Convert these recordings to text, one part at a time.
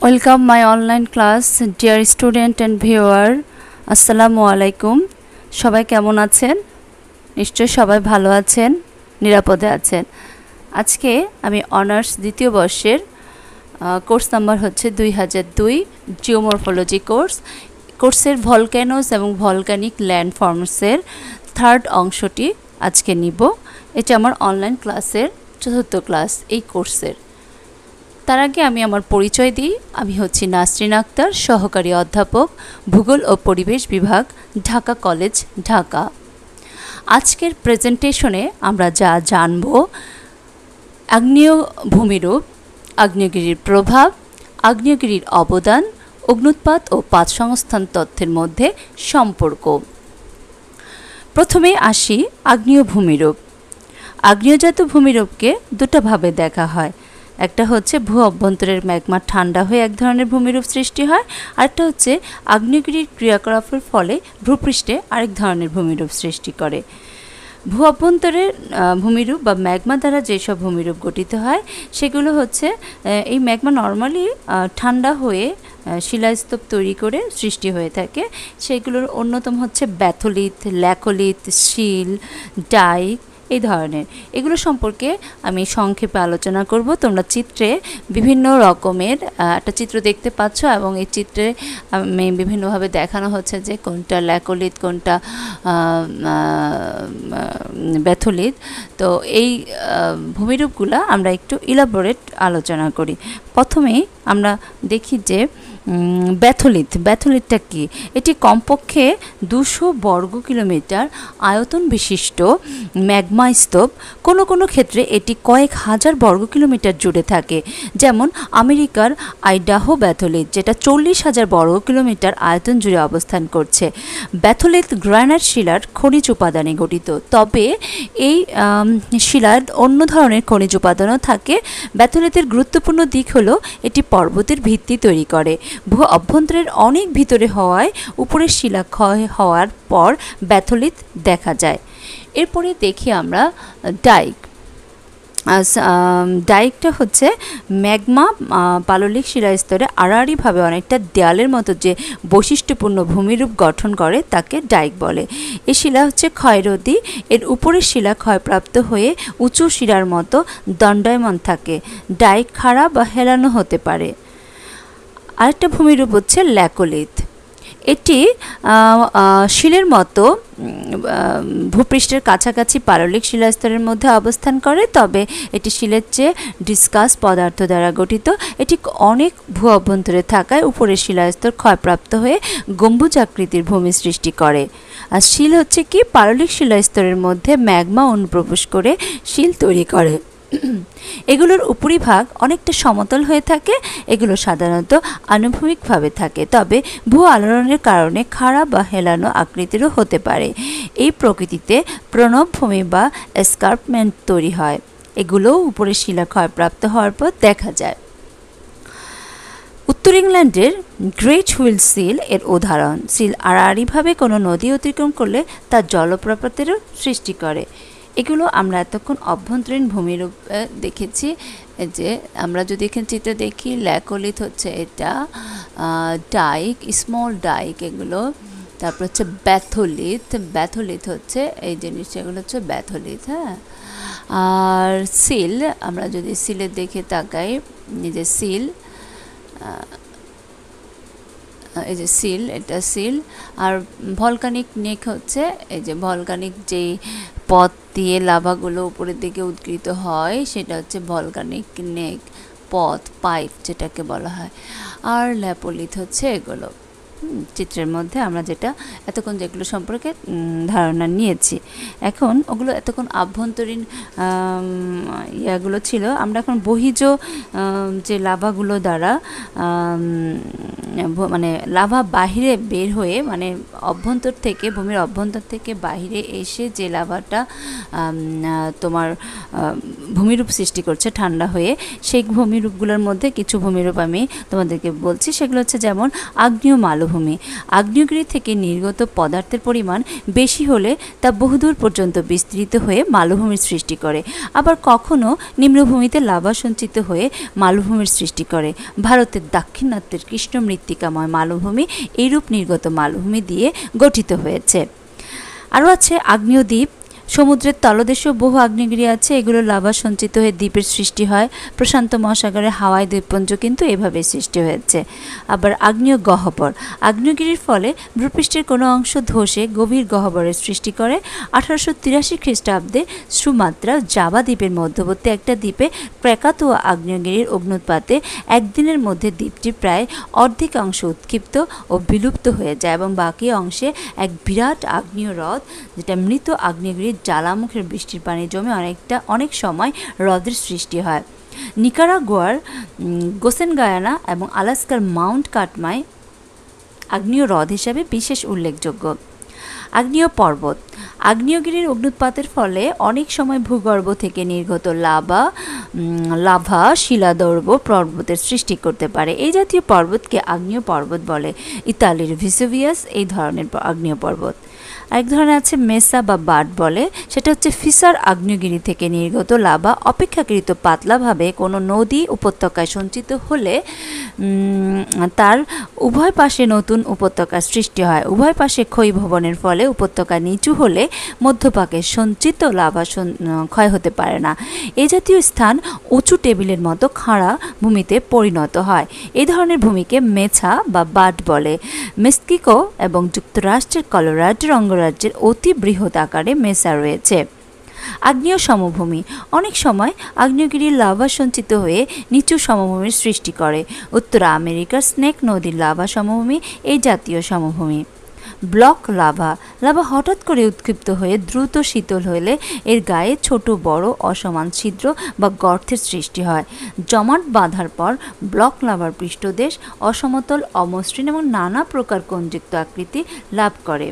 Welcome my online class, dear student and viewer. আসসালামু আলাইকুম। সবাই কেমন আছেন? নিশ্চয়ই সবাই ভালো আছেন, নিরাপদে আছেন। আজকে আমি অনার্স দ্বিতীয় বর্ষের কোর্স নাম্বার হচ্ছে 2002 জিওমরফোলজি কোর্সের ভলক্যানোস এবং ভলক্যানিক ল্যান্ডফর্মসের থার্ড অংশটি আজকে নিব। এটা আমার অনলাইন ক্লাসের চতুর্থ ক্লাস এই কোর্সের। তার আগে আমি আমার পরিচয় দিই। আমি হচ্ছি নাসরিন আক্তার, সহকারী অধ্যাপক, ভূগোল ও পরিবেশ বিভাগ, ঢাকা কলেজ, ঢাকা। আজকের প্রেজেন্টেশনে আমরা যা জানব: আগ্নেয় ভূমিরূপ, আগ্নেয়গিরির প্রভাব, আগ্নেয়গিরির অবদান, অগ্ন্যুৎপাত ও পাত সংস্থান তথ্যের মধ্যে সম্পর্ক। প্রথমে আসি আগ্নেয় ভূমিরূপ। আগ্নেয়জাত ভূমিরূপকে দুটো ভাবে দেখা হয়। একটা হচ্ছে ভূ অভ্যন্তরের ম্যাগমা ঠান্ডা হয়ে এক ধরনের ভূমিরূপ সৃষ্টি হয়, আরেকটা হচ্ছে আগ্নেয়গিরির ক্রিয়াকলাপের ফলে ভূপৃষ্ঠে আরেক ধরনের ভূমিরূপ সৃষ্টি করে। ভূ অভ্যন্তরের ভূমিরূপ বা ম্যাগমা দ্বারা যেসব ভূমিরূপ গঠিত হয় সেগুলো হচ্ছে এই ম্যাগমা নর্মালি ঠান্ডা হয়ে শিলাস্তূপ তৈরি করে সৃষ্টি হয়ে থাকে। সেগুলোর অন্যতম হচ্ছে ব্যাথোলিথ, ল্যাকোলিথ, শিল, ডাইক এই ধরনের। এগুলো সম্পর্কে আমি সংক্ষেপে আলোচনা করব। তোমরা চিত্রে বিভিন্ন রকমের একটা চিত্র দেখতে পাচ্ছ এবং এই চিত্রে আমি বিভিন্নভাবে দেখানো হচ্ছে যে কোনটা ল্যাকোলিথ, কোনটা ব্যাথোলিথ। তো এই ভূমিরূপগুলো আমরা একটু ইলাবোরেট আলোচনা করি। প্রথমেই আমরা দেখি যে ব্যাথোলিথটা কি? এটি কমপক্ষে 200 বর্গ কিলোমিটার আয়তন বিশিষ্ট ম্যাগমা স্তূপ। কোনো কোনো ক্ষেত্রে এটি কয়েক হাজার বর্গ কিলোমিটার জুড়ে থাকে, যেমন আমেরিকার আইডাহো ব্যাথোলিথ, যেটা 40,000 বর্গ কিলোমিটার আয়তন জুড়ে অবস্থান করছে। ব্যাথোলিথ গ্রানাইট শিলার খনিজ উপাদানে গঠিত, তবে এই শিলার অন্য ধরনের খনিজ উপাদানও থাকে। ব্যাথোলিথের গুরুত্বপূর্ণ দিক হলো এটি পর্বতের ভিত্তি তৈরি করে। ভূ অভ্যন্তরের অনেক ভিতরে হওয়ায় উপরের শিলা ক্ষয় হওয়ার পর ব্যাথোলিথ দেখা যায়। এরপরে দেখি আমরা ডাইক। ডাইকটা হচ্ছে ম্যাগমা পাললিক শিলাস্তরে আড়াআড়িভাবে অনেকটা দেয়ালের মতো যে বৈশিষ্ট্যপূর্ণ ভূমিরূপ গঠন করে তাকে ডাইক বলে। এই শিলা হচ্ছে ক্ষয়রোধী। এর উপরের শিলা ক্ষয়প্রাপ্ত হয়ে উঁচু শিলার মতো দণ্ডায়মান থাকে। ডাইক খাড়া বা হেলানো হতে পারে। আরেকটা ভূমিরূপ হচ্ছে ল্যাকোলিথ। এটি শিলের মতো ভূপৃষ্ঠের কাছাকাছি পাললিক শিলাস্তরের মধ্যে অবস্থান করে, তবে এটি শিলের চেয়ে ডিসকাস পদার্থ দ্বারা গঠিত। এটি অনেক ভূ অভ্যন্তরে থাকায় উপরের শিলাস্তর ক্ষয়প্রাপ্ত হয়ে গম্বুজাকৃতির ভূমি সৃষ্টি করে। আর শিল হচ্ছে কি? পাললিক শিলাস্তরের মধ্যে ম্যাগমা অনুপ্রবেশ করে শিল তৈরি করে। এগুলোর উপরিভাগ অনেকটা সমতল হয়ে থাকে। এগুলো সাধারণত আনুভূমিকভাবে থাকে, তবে ভূ আলোড়নের কারণে খাড়া বা হেলানো আকৃতিরও হতে পারে। এই প্রকৃতিতে প্রণবভূমি বা এসকার্পমেন্ট তৈরি হয়। এগুলোও উপরের শিলা ক্ষয়প্রাপ্ত হওয়ার পর দেখা যায়। উত্তর ইংল্যান্ডের গ্রেট হুইল সিল এর উদাহরণ। সিল আড়াআড়িভাবে কোনো নদী অতিক্রম করলে তা জলপ্রপাতেরও সৃষ্টি করে। এগুলো আমরা এতক্ষণ অভ্যন্তরীণ ভূমিরূপ দেখেছি। যে আমরা যদি এখানে চিত্র দেখি, ল্যাকোলিথ হচ্ছে এটা, ডাইক, স্মল ডাইক এগুলো। তারপর হচ্ছে ব্যাথোলিথ হচ্ছে এই জিনিসটা, এগুলো হচ্ছে ব্যাথোলিথ। হ্যাঁ, আর সিল, আমরা যদি সিলের দেখে তাকাই, এই যে সিল, এই যে সিল, এটা সিল। আর ভলকানিক নেক হচ্ছে এই যে ভলকানিক যেই পথ দিয়ে লাভাগুলো উপরের দিকে উদ্গৃহীত হয় সেটা হচ্ছে ভলকানিক নেক, পথ, পাইপ যেটাকে বলা হয়। আর ল্যাপোলিথ হচ্ছে এগুলো চিত্রের মধ্যে আমরা যেটা এতক্ষণ যেগুলো সম্পর্কে ধারণা নিয়েছি। এখন ওগুলো এতক্ষণ আভ্যন্তরীণ ইয়াগুলো ছিল। আমরা এখন বহিজ যে লাভাগুলো দ্বারা মানে লাভা বাহিরে বের হয়ে, মানে অভ্যন্তর থেকে, ভূমির অভ্যন্তর থেকে বাহিরে এসে যে লাভাটা তোমার ভূমিরূপ সৃষ্টি করছে ঠান্ডা হয়ে, সেই ভূমিরূপগুলোর মধ্যে কিছু ভূমিরূপ আমি তোমাদেরকে বলছি। সেগুলো হচ্ছে যেমন আগ্নেয় মালভূমি। মালভূমি। আগ্নেয়গিরি থেকে নির্গত পদার্থের পরিমাণ বেশি হলে তা বহুদূর পর্যন্ত বিস্তৃত হয়ে মালভূমির সৃষ্টি করে, আবার কখনো নিম্নভূমিতে লাভা সঞ্চিত হয়ে মালভূমির সৃষ্টি করে। ভারতের দাক্ষিণাত্যের কৃষ্ণ মৃত্তিকাময় মালভূমি এইরূপ নির্গত মালভূমি দিয়ে গঠিত হয়েছে। আরও আছে আগ্নেয় দ্বীপ। সমুদ্রের তলদেশেও বহু আগ্নেয়গিরি আছে, এগুলো লাভা সঞ্চিত হয়ে দ্বীপের সৃষ্টি হয়। প্রশান্ত মহাসাগরের হাওয়াই দ্বীপপুঞ্জ কিন্তু এভাবে সৃষ্টি হয়েছে। আবার আগ্নেয় গহ্বর, আগ্নেয়গিরির ফলে ভূপৃষ্ঠের কোনো অংশ ধসে গভীর গহ্বরের সৃষ্টি করে। 1883 খ্রিস্টাব্দে সুমাত্রা জাভা দ্বীপের মধ্যবর্তী একটা দ্বীপে ক্র্যাকাতুয়া আগ্নেয়গিরির অগ্নুৎপাতে একদিনের মধ্যে দ্বীপটি প্রায় অর্ধেক অংশ উৎক্ষিপ্ত ও বিলুপ্ত হয়ে যায় এবং বাকি অংশে এক বিরাট আগ্নেয় হ্রদ, যেটা মৃত আগ্নেয়গিরির জ্বালামুখের বৃষ্টির পানি জমে অনেক সময় হ্রদের সৃষ্টি হয়। নিকারাগুয়ার গোসেন গায়ানা এবং আলাস্কার মাউন্ট কাটমাই আগ্নেয় হ্রদ হিসাবে বিশেষ উল্লেখযোগ্য। আগ্নেয় পর্বত, আগ্নেয়গিরির অগ্নুৎপাতের ফলে অনেক সময় ভূগর্ভ থেকে নির্গত লাভা শিলাদর্ভ পর্বতের সৃষ্টি করতে পারে। এই জাতীয় পর্বতকে আগ্নেয় পর্বত বলে। ইতালির ভেসুভিয়াস এই ধরনের আগ্নেয় পর্বত। আরেক ধরনের আছে মেসা বা বাট বলে, সেটা হচ্ছে ফিসার আগ্নেয়গিরি থেকে নির্গত লাভা অপেক্ষাকৃত পাতলাভাবে কোনো নদী উপত্যকায় সঞ্চিত হলে তার উভয় পাশে নতুন উপত্যকার সৃষ্টি হয়। উভয় পাশে ক্ষয়ীভবনের ফলে উপত্যকা নিচু হলে মধ্যভাগে সঞ্চিত লাভা ক্ষয় হতে পারে না। এই জাতীয় স্থান উঁচু টেবিলের মতো খাড়া ভূমিতে পরিণত হয়। এই ধরনের ভূমিকে মেছা বা বাট বলে। মেক্সিকো এবং যুক্তরাষ্ট্রের কলোরাডো অঙ্গরাজ্যের অতি বৃহৎ আকারে মেসা রয়েছে। আগ্নেয় সমভূমি, অনেক সময় আগ্নেয়গিরির লাভা সঞ্চিত হয়ে নিচু সমভূমির সৃষ্টি করে। উত্তর আমেরিকার স্নেক নদীর লাভা সমভূমি এই জাতীয় সমভূমি। ব্লক লাভা, লাভা হঠাৎ করে উৎক্ষিপ্ত হয়ে দ্রুত শীতল হলে এর গায়ে ছোট বড় অসমান ছিদ্র বা গর্তের সৃষ্টি হয়। জমাট বাঁধার পর ব্লক লাভার পৃষ্ঠদেশ অসমতল, অমসৃণ এবং নানা প্রকার কোণযুক্ত আকৃতি লাভ করে।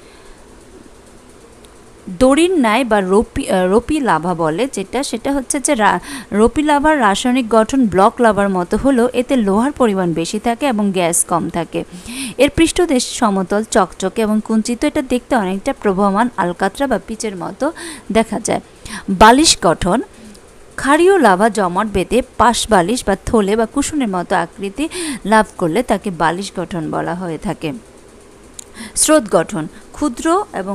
দড়ির ন্যায় বা রোপি লাভা বলে, সেটা হচ্ছে যে রোপি লাভার রাসায়নিক গঠন ব্লক লাভার মতো হলেও এতে লোহার পরিমাণ বেশি থাকে এবং গ্যাস কম থাকে। এর পৃষ্ঠদেশ সমতল, চকচকে এবং কুঞ্চিত। এটা দেখতে অনেকটা প্রবহমান আলকাতরা বা পিচের মতো দেখা যায়। বালিশ গঠন, ক্ষারীয় লাভা জমাট বেঁধে পাশ বালিশ বা থলে বা কুশনের মতো আকৃতি লাভ করলে তাকে বালিশ গঠন বলা হয়ে থাকে। স্রোত গঠন, ক্ষুদ্র এবং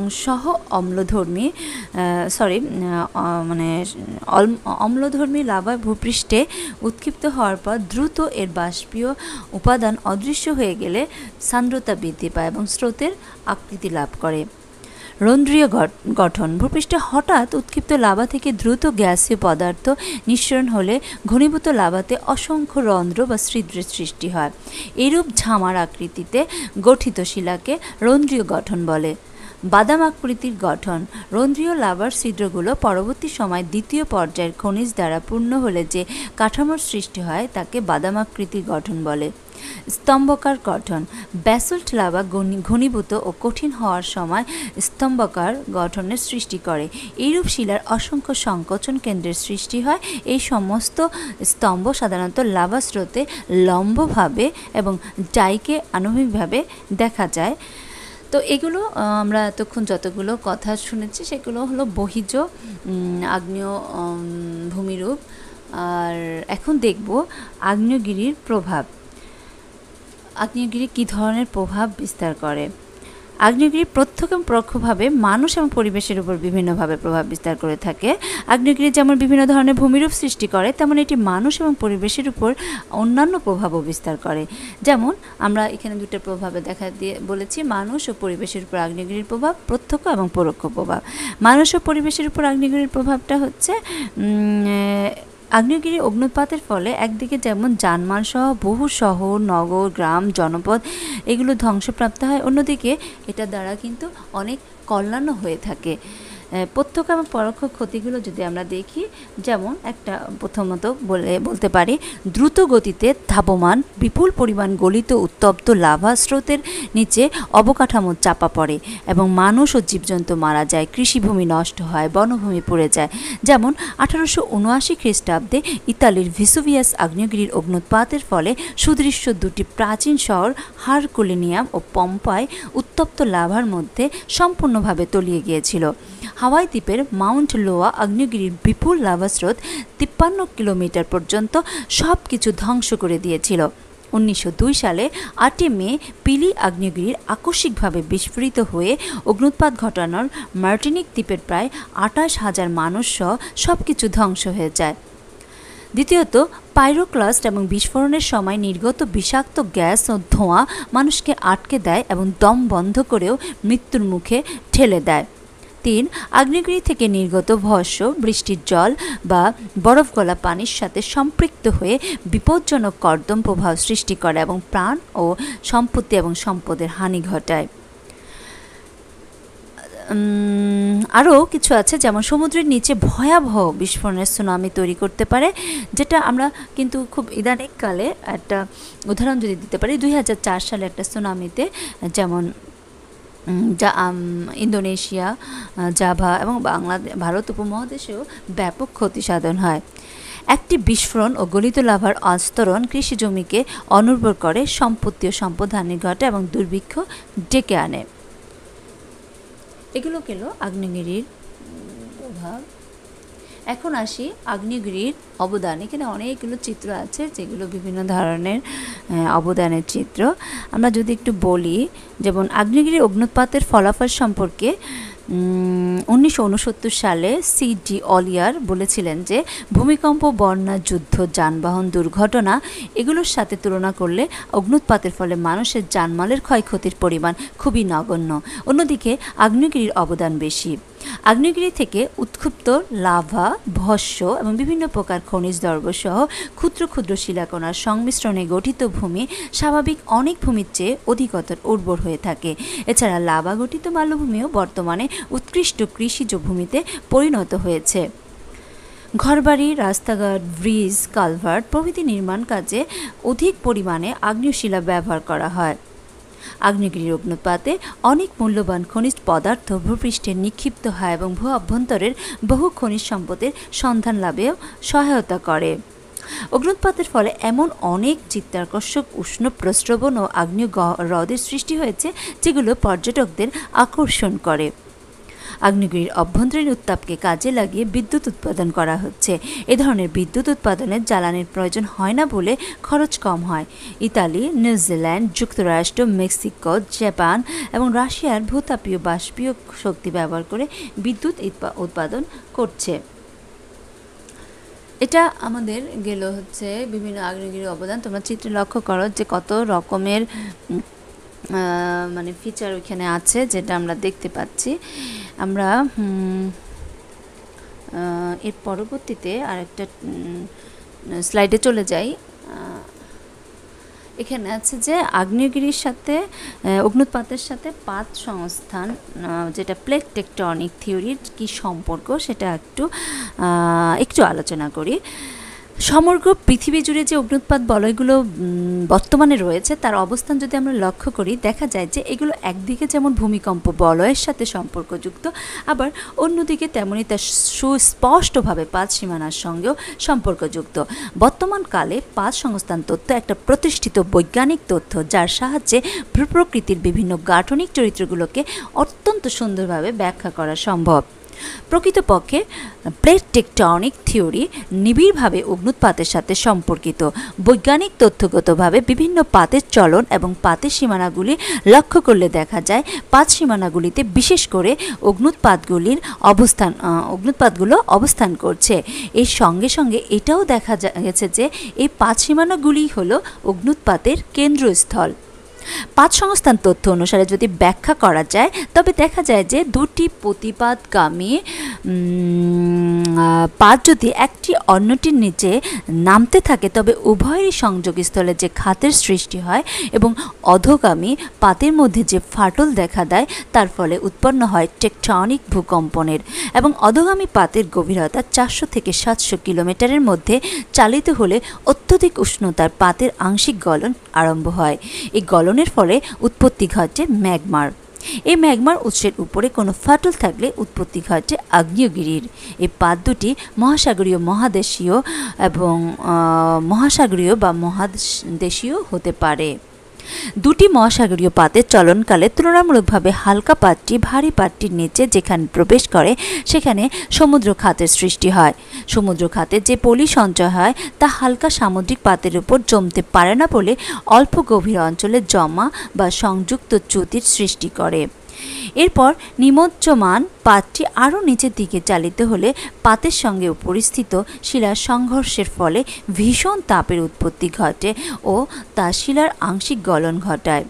অম্লধর্মী লাভা ভূপৃষ্ঠে উৎক্ষিপ্ত হওয়ার পর দ্রুত এর বাষ্পীয় উপাদান অদৃশ্য হয়ে গেলে সান্দ্রতা বৃদ্ধি পায় এবং স্রোতের আকৃতি লাভ করে। রন্ধ্রীয় গঠন, ভূপৃষ্ঠে হঠাৎ উৎক্ষিপ্ত লাভা থেকে দ্রুত গ্যাসীয় পদার্থ নিঃসরণ হলে ঘনীভূত লাভাতে অসংখ্য রন্ধ্র বা ছিদ্রের সৃষ্টি হয়। এরূপ ঝামার আকৃতিতে গঠিত শিলাকে রন্ধ্রীয় গঠন বলে। বাদাম আকৃতির গঠন, রন্ধ্রীয় লাভার ছিদ্রগুলো পরবর্তী সময় দ্বিতীয় পর্যায়ের খনিজ দ্বারা পূর্ণ হলে যে কাঠামোর সৃষ্টি হয় তাকে বাদাম আকৃতির গঠন বলে। স্তম্ভকার গঠন, ব্যাসল্ট লাভা ঘনীভূত ও কঠিন হওয়ার সময় স্তম্ভকার গঠনের সৃষ্টি করে। এইরূপ শিলার অসংখ্য সংকোচন কেন্দ্রের সৃষ্টি হয়। এই সমস্ত স্তম্ভ সাধারণত লাভা স্রোতে লম্বভাবে এবং ডাইকে আণবিকভাবে দেখা যায়। তো এগুলো আমরা এতক্ষণ যতগুলো কথা শুনেছি সেগুলো হলো বহিজ আগ্নেয় ভূমিরূপ। আর এখন দেখব আগ্নেয়গিরির প্রভাব। আগ্নেয়গিরি কী ধরনের প্রভাব বিস্তার করে? আগ্নেয়গিরি প্রত্যক্ষ এবং পরোক্ষভাবে মানুষ এবং পরিবেশের উপর বিভিন্নভাবে প্রভাব বিস্তার করে থাকে। আগ্নেয়গিরি যেমন বিভিন্ন ধরনের ভূমিরূপ সৃষ্টি করে, তেমন এটি মানুষ এবং পরিবেশের উপর অন্যান্য প্রভাবও বিস্তার করে। যেমন আমরা এখানে দুটো প্রভাবে বলেছি, মানুষ ও পরিবেশের উপর আগ্নেয়গিরির প্রভাব, প্রত্যক্ষ এবং পরোক্ষ প্রভাব। মানুষ ও পরিবেশের উপর আগ্নেয়গিরির প্রভাবটা হচ্ছে আগ্নেয়গিরি অগ্নুৎপাতের ফলে একদিকে যেমন যানমাল সহ বহু শহর, নগর, গ্রাম, জনপদ এগুলো ধ্বংসপ্রাপ্ত হয়, অন্যদিকে এটা দ্বারা কিন্তু অনেক কল্যাণও হয়ে থাকে। প্রত্যক্ষ এবং পরোক্ষ ক্ষতিগুলো যদি আমরা দেখি, যেমন একটা প্রথমত বলতে পারি দ্রুত গতিতে ধাবমান বিপুল পরিমাণ গলিত উত্তপ্ত লাভা স্রোতের নিচে অবকাঠামো চাপা পড়ে এবং মানুষ ও জীবজন্তু মারা যায়, কৃষিভূমি নষ্ট হয়, বনভূমি পড়ে যায়। যেমন 1879 খ্রিস্টাব্দে ইতালির ভিসুভিয়াস আগ্নেয়গিরির অগ্ন্যুৎপাতের ফলে সুদৃশ্য দুটি প্রাচীন শহর হারকুলিনিয়াম ও পম্পাই উত্তপ্ত লাভার মধ্যে সম্পূর্ণভাবে তলিয়ে গিয়েছিল। হাওয়াই দ্বীপের মাউন্ট লোয়া আগ্নেয়গিরির বিপুল লাভা স্রোত 53 কিলোমিটার পর্যন্ত সব কিছু ধ্বংস করে দিয়েছিল। 1902 সালে 8 মে পিলি আগ্নেয়গিরির আকস্মিকভাবে বিস্ফোরিত হয়ে অগ্ন্যুৎপাত ঘটানোর মার্টিনিক দ্বীপের প্রায় 28,000 মানুষ সহ সব কিছু ধ্বংস হয়ে যায়। দ্বিতীয়ত, পাইরোক্লাস্ট এবং বিস্ফোরণের সময় নির্গত বিষাক্ত গ্যাস ও ধোঁয়া মানুষকে আটকে দেয় এবং দম বন্ধ করেও মৃত্যুর মুখে ঠেলে দেয়। 3. আগ্নেয়গিরি থেকে নির্গত ভস্ম বৃষ্টির জল বা বরফ গলা পানির সাথে সম্পৃক্ত হয়ে বিপজ্জনক কর্দম প্রবাহ সৃষ্টি করে এবং প্রাণ ও সম্পত্তি এবং সম্পদের হানি ঘটায়। আরও কিছু আছে, যেমন সমুদ্রের নিচে ভয়াবহ বিস্ফোরণের সুনামি তৈরি করতে পারে, যেটা আমরা কিন্তু খুব ইদানিংকালে একটা উদাহরণ যদি দিতে পারি, 2004 সালে একটা সুনামিতে যেমন ইন্দোনেশিয়া, জাভা এবং ভারত উপমহাদেশেও ব্যাপক ক্ষতি সাধন হয়। একটি বিস্ফোরণ ও গলিত লাভার আস্তরণ কৃষি জমিকে অনুর্বর করে, সম্পত্তি ও সম্পদহানি ঘটে এবং দুর্ভিক্ষ ডেকে আনে। এগুলো গেল আগ্নেয়গিরির প্রভাব। এখন আসি আগ্নেয়গিরির অবদান। এখানে অনেকগুলো চিত্র আছে যেগুলো বিভিন্ন ধরনের অবদানের চিত্র। আমরা যদি একটু বলি, যেমন আগ্নেয়গিরির অগ্ন্যুৎপাতের ফলাফল সম্পর্কে 1969 সালে C.D. অলিয়ার বলেছিলেন যে ভূমিকম্প, বন্যা, যুদ্ধ, যানবাহন দুর্ঘটনা এগুলোর সাথে তুলনা করলে অগ্ন্যুৎপাতের ফলে মানুষের জানমালের ক্ষয়ক্ষতির পরিমাণ খুবই নগণ্য। অন্যদিকে আগ্নেয়গিরির অবদান বেশি। আগ্নেয়গিরি থেকে উৎক্ষিপ্ত লাভা, ভস্ম এবং বিভিন্ন প্রকার খনিজ দ্রব্য সহ ক্ষুদ্র ক্ষুদ্র শিলাকণার সংমিশ্রণে গঠিত ভূমি স্বাভাবিক অনেক ভূমির চেয়ে অধিকতর উর্বর হয়ে থাকে। এছাড়া লাভা গঠিত মালভূমিও বর্তমানে উৎকৃষ্ট কৃষিজ ভূমিতে পরিণত হয়েছে। ঘরবাড়ি, রাস্তাঘাট, ব্রিজ, কালভার্ট প্রভৃতি নির্মাণ কাজে অধিক পরিমাণে আগ্নেয় শিলা ব্যবহার করা হয়। আগ্নেয়গিরির অগ্ন্যুৎপাতে অনেক মূল্যবান খনিজ পদার্থ ভূপৃষ্ঠে নিক্ষিপ্ত হয় এবং ভূ অভ্যন্তরের বহু খনিজ সম্পদের সন্ধান লাভেও সহায়তা করে। অগ্ন্যুৎপাতের ফলে এমন অনেক চিত্তাকর্ষক উষ্ণ প্রস্রবণ ও আগ্নেয় হ্রদের সৃষ্টি হয়েছে যেগুলো পর্যটকদের আকর্ষণ করে। আগ্নেয়গিরির অভ্যন্তরীণ উত্তাপকে কাজে লাগিয়ে বিদ্যুৎ উৎপাদন করা হচ্ছে। এ ধরনের বিদ্যুৎ উৎপাদনে জ্বালানির প্রয়োজন হয় না বলে খরচ কম হয়। ইতালি, নিউজিল্যান্ড, যুক্তরাষ্ট্র, মেক্সিকো, জাপান এবং রাশিয়ার ভূতাপীয় বাষ্পীয় শক্তি ব্যবহার করে বিদ্যুৎ উৎপাদন করছে। এটা আমাদের গেল হচ্ছে বিভিন্ন আগ্নেয়গিরির অবদান। তোমরা চিত্রে লক্ষ্য করো যে কত রকমের মানে ফিচার ওইখানে আছে যেটা আমরা দেখতে পাচ্ছি। আমরা এর পরবর্তীতে আরেকটা স্লাইডে চলে যাই। এখানে আছে যে আগ্নেয়গিরির সাথে অগ্ন্যুৎপাতের সাথে পাত সংস্থান, যেটা প্লেট টেকটনিক থিওরির কি সম্পর্ক সেটা একটু আলোচনা করি। সমগ্র পৃথিবী জুড়ে যে অগ্ন্যুৎপাত বলয়গুলো বর্তমানে রয়েছে তার অবস্থান যদি আমরা লক্ষ্য করি, দেখা যায় যে এগুলো একদিকে যেমন ভূমিকম্প বলয়ের সাথে সম্পর্কযুক্ত, আবার অন্যদিকে তেমনই তার সুস্পষ্টভাবে পাত সীমানার সঙ্গেও সম্পর্কযুক্ত। বর্তমানকালে পাত সংস্থান তত্ত্ব একটা প্রতিষ্ঠিত বৈজ্ঞানিক তথ্য, যার সাহায্যে ভূপ্রকৃতির বিভিন্ন গাঠনিক চরিত্রগুলোকে অত্যন্ত সুন্দরভাবে ব্যাখ্যা করা সম্ভব। প্রকৃতপক্ষে প্লেট টেকটনিক থিওরি নিবিড়ভাবে অগ্ন্যুৎপাতের সাথে সম্পর্কিত। বৈজ্ঞানিক তথ্যগতভাবে বিভিন্ন পাতের চলন এবং পাতের সীমানাগুলি লক্ষ্য করলে দেখা যায় পাত সীমানাগুলিতে বিশেষ করে অগ্ন্যুৎপাতগুলো অবস্থান করছে। এর সঙ্গে সঙ্গে এটাও দেখা গেছে যে এই পাত সীমানাগুলি হলো অগ্ন্যুৎপাতের কেন্দ্রস্থল। পাত সংস্থান তথ্য অনুসারে যদি ব্যাখ্যা করা যায় তবে দেখা যায় যে দুটি প্রতিপাতগামী পাত যদি একটি অন্যটির নিচে নামতে থাকে তবে উভয়েরই সংযোগস্থলে যে খাতের সৃষ্টি হয় এবং অধোগামী পাতের মধ্যে যে ফাটল দেখা দেয় তার ফলে উৎপন্ন হয় টেকটনিক ভূকম্পনের, এবং অধোগামী পাতের গভীরতা 400 থেকে 700 কিলোমিটারের মধ্যে চালিত হলে অত্যধিক উষ্ণতার পাতের আংশিক গলন আরম্ভ হয়। এই গলনের ফলে উৎপত্তি ঘটে ম্যাগমার। এই ম্যাগমার উৎসের উপরে কোনো ফাটল থাকলে উৎপত্তি ঘটে আগ্নেয়গিরির। এই পাত দুটি মহাসাগরীয়, মহাদেশীয় এবং মহাসাগরীয় বা মহাদেশীয় হতে পারে। দুটি মহাসাগরীয় পাতের চলনকালে তুলনামূলকভাবে হালকা পাতটি ভারী পাতটির নিচে যেখানে প্রবেশ করে সেখানে সমুদ্র খাতের সৃষ্টি হয়। সমুদ্র খাতে যে পলি সঞ্চয় হয় তা হালকা সামুদ্রিক পাতের উপর জমতে পারে না বলে অল্প গভীর অঞ্চলে জমা বা সংযুক্ত চ্যুতির সৃষ্টি করে। এরপর নিমজ্জমান পাতটি আরও নিচের দিকে চালিত হলে পাতের সঙ্গে পরিস্থিত শিলার সংঘর্ষের ফলে ভীষণ তাপের উৎপত্তি ঘটে ও তা শিলার আংশিক গলন ঘটায়,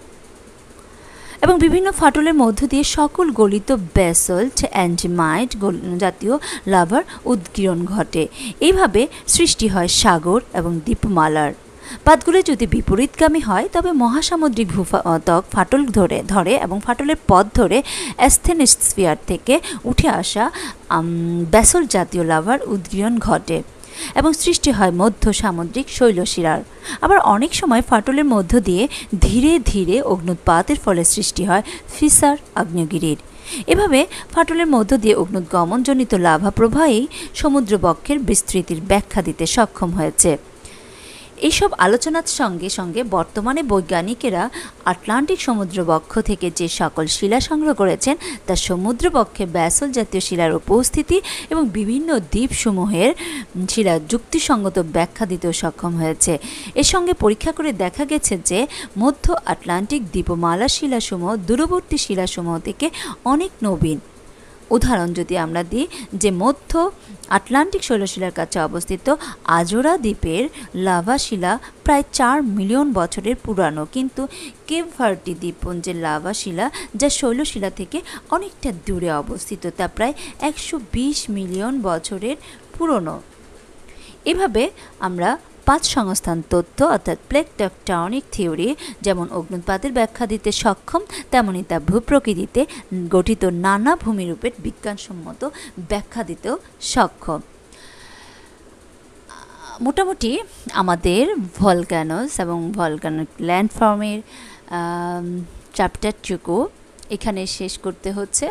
এবং বিভিন্ন ফাটলের মধ্য দিয়ে সকল গলিত ব্যাসল্ট, অ্যান্ডিমাইট জাতীয় লাভার উদগীরণ ঘটে। এইভাবে সৃষ্টি হয় সাগর এবং দ্বীপমালার। পাতগুলি যদি বিপরীতগামী হয় তবে মহাসামুদ্রিক ভূত্বক ফাটল ধরে এবং ফাটলের পথ ধরে অ্যাস্থেনোস্ফিয়ার থেকে উঠে আসা ব্যাসল্ট জাতীয় লাভার উদগীরণ ঘটে এবং সৃষ্টি হয় মধ্য সামুদ্রিক শৈলশিলার। আবার অনেক সময় ফাটলের মধ্য দিয়ে ধীরে ধীরে অগ্নুৎপাতের ফলে সৃষ্টি হয় ফিসার আগ্নেয়গিরির। এভাবে ফাটলের মধ্য দিয়ে অগ্নুৎগমনজনিত লাভা প্রবাহই সমুদ্রবক্ষের বিস্তৃতির ব্যাখ্যা দিতে সক্ষম হয়েছে। এইসব আলোচনার সঙ্গে সঙ্গে বর্তমানে বৈজ্ঞানিকেরা আটলান্টিক সমুদ্রবক্ষ থেকে যে সকল শিলা সংগ্রহ করেছেন তা সমুদ্রবক্ষে ব্যাসল্ট জাতীয় শিলার উপস্থিতি এবং বিভিন্ন দ্বীপসমূহের শিলার যুক্তিসঙ্গত ব্যাখ্যা দিতেও সক্ষম হয়েছে। এর সঙ্গে পরীক্ষা করে দেখা গেছে যে মধ্য আটলান্টিক দ্বীপমালা শিলাসমূহ দূরবর্তী শিলাসমূহ থেকে অনেক নবীন। উদাহরণ যদি আমরা দিই, যে মধ্য আটলান্টিক শৈলশিলার কাছে অবস্থিত আজোরা দ্বীপের লাভা শিলা প্রায় 4 মিলিয়ন বছরের পুরানো, কিন্তু কেপ ভার্দে দ্বীপপুঞ্জের লাভা শিলা যা শৈলশিলা থেকে অনেকটা দূরে অবস্থিত তা প্রায় 120 মিলিয়ন বছরের পুরনো। এভাবে আমরা পাত সংস্থান তত্ত্ব অর্থাৎ প্লেট টেকটনিক থিওরি যেমন অগ্নুৎপাতের ব্যাখ্যা দিতে সক্ষম, তেমনি তা ভূপ্রকৃতিতে গঠিত নানা ভূমিরূপের বিজ্ঞানসম্মত ব্যাখ্যা দিতেও সক্ষম। মোটামুটি আমাদের ভলক্যানোস এবং ভলক্যানিক ল্যান্ডফর্মের চ্যাপ্টারটুকু এখানে শেষ করতে হচ্ছে।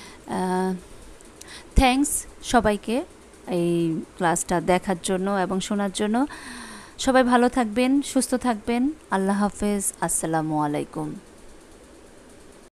থ্যাঙ্কস সবাইকে এই ক্লাসটা দেখার জন্য এবং শোনার জন্য। সবাই ভালো থাকবেন, সুস্থ থাকবেন। আল্লাহ হাফেজ। আসসালামু আলাইকুম।